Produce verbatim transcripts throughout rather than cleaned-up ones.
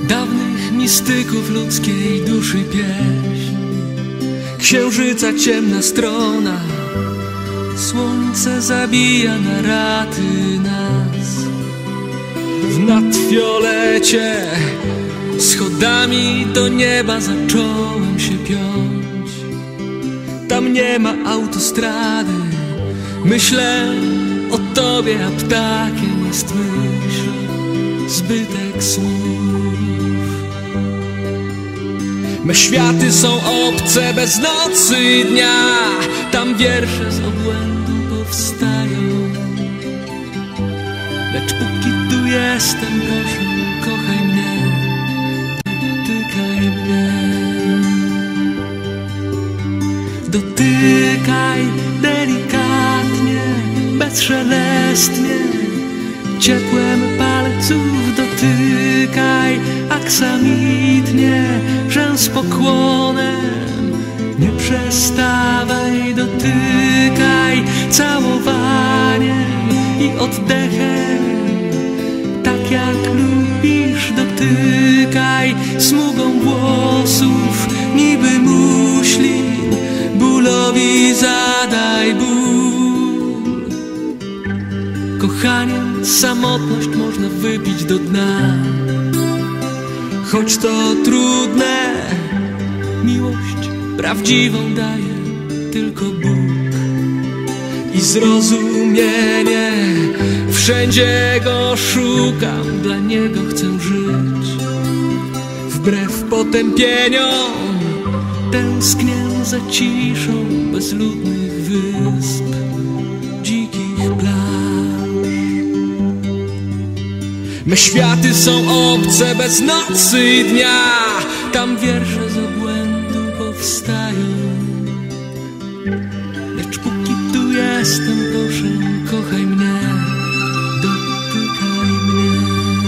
dawnych mistyków ludzkiej duszy pieśń. Księżyca ciemna strona, słońce zabija na raty nas. W nadfiolecie schodami do nieba zacząłem się piąć. Tam nie ma autostrady, myślę o tobie, a ptakiem jest myśl, zbytek słów. Me światy są obce bez nocy i dnia, tam wiersze z obłędu powstają. Lecz póki tu jestem, proszę, kochaj mnie, dotykaj mnie. Dotykaj delikatnie, bezszelestnie, ciepłem palców dotykaj aksamitnie, że z pokłonem nie przestawaj. Dotykaj całowaniem i oddechem, tak jak lubisz. Dotykaj smugą włosów, niby muślin, bólowi zadaj ból. Kochaniem samotność można wypić do dna, choć to trudne, miłość prawdziwą daje tylko Bóg. I zrozumienie, wszędzie go szukam, dla niego chcę żyć. Wbrew potępieniom tęsknię za ciszą bezludnych wysp, dzikich plaż. Me światy są obce bez nocy i dnia, tam wiersze z obłędu powstają. Lecz póki tu jestem, proszę, kochaj mnie, dotykaj mnie.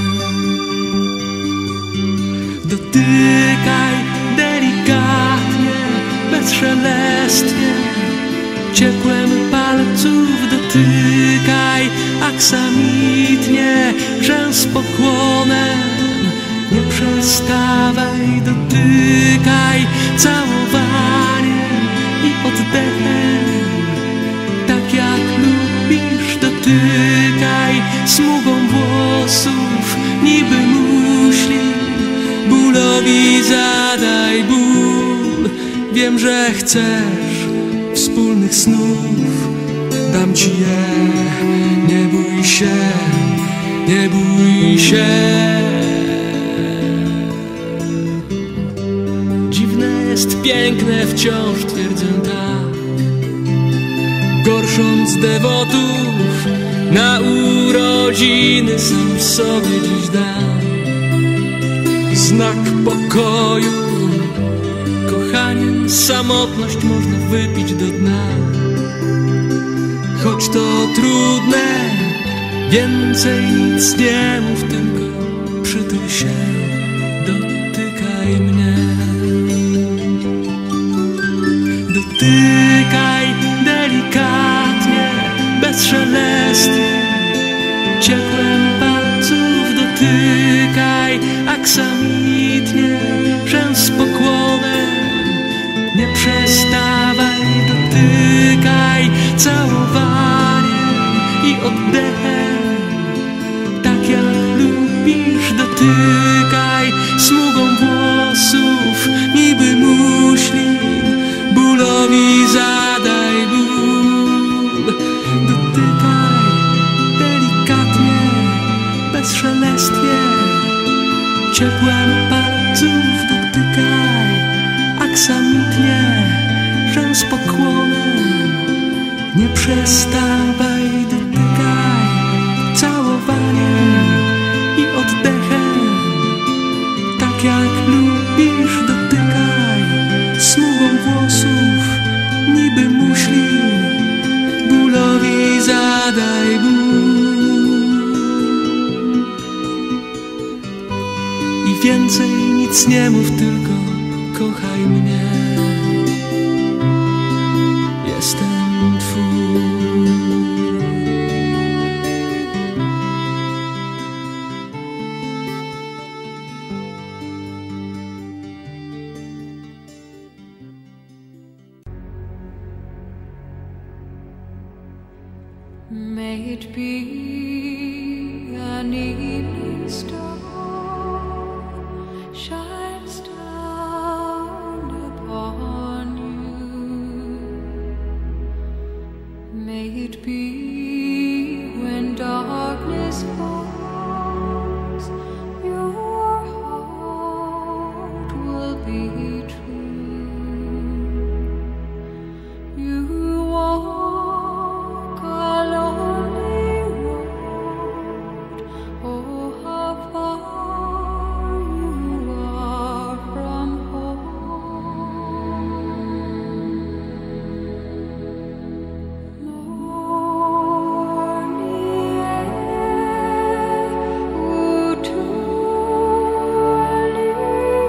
Dotykaj delikatnie, bezszelestnie, ciepłem palców dotykaj aksamitnie, że z pokłonem nie przestawaj. Dotykaj całowaniem i oddechem, tak jak lubisz. Dotykaj smugą włosów, niby muślin, bólowi zadaj ból. Wiem, że chcesz wspólnych snów, dam ci je, nie bój się, nie bój się. Dziwne jest piękne, wciąż twierdzę tak, gorsząc dewotów na urodziny sam w sobie dziś dam. Znak pokoju, kochaniem samotność można wypić do dna. Choć to trudne, więcej nic nie mów, tylko przytul się, dotykaj mnie. Dotykaj delikatnie, bezszelestnie, ciepłem palców dotykaj aksamitnie, że z pokłonem nie przestawaj. Dotykaj całowaniem i oddechem, tak jak lubisz. Dotykaj smugą włosów, niby muślin, bólowi zadaj ból. Dotykaj delikatnie, bezszelestnie, ciepłem palców dotykaj aksamitnie, że z pokłonem nie przestawaj. Dotykaj całowaniem i oddechem, tak jak lubisz. Dotykaj smugą włosów, niby muślin, bólowi zadaj ból. I więcej nic nie mów, tylko kochaj mnie. Jestem twój. it be an evening star shines down upon you. May it be when darkness falls, your heart will be true. You walk a lonely road, oh how far you are from home. Morning air, oh to early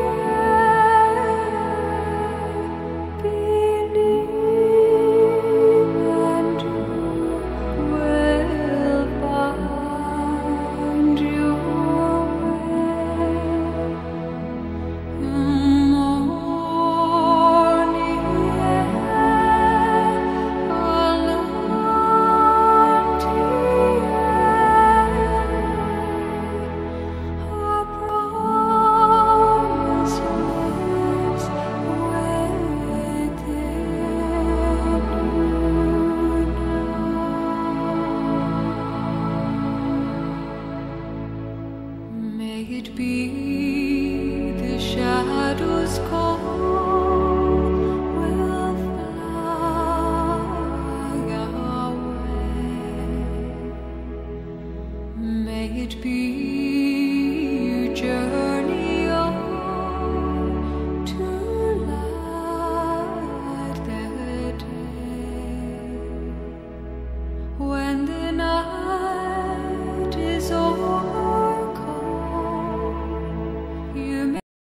air, believe and you will find your way. Morning air, a empty air, a promise lives within you now. May it be the shadows call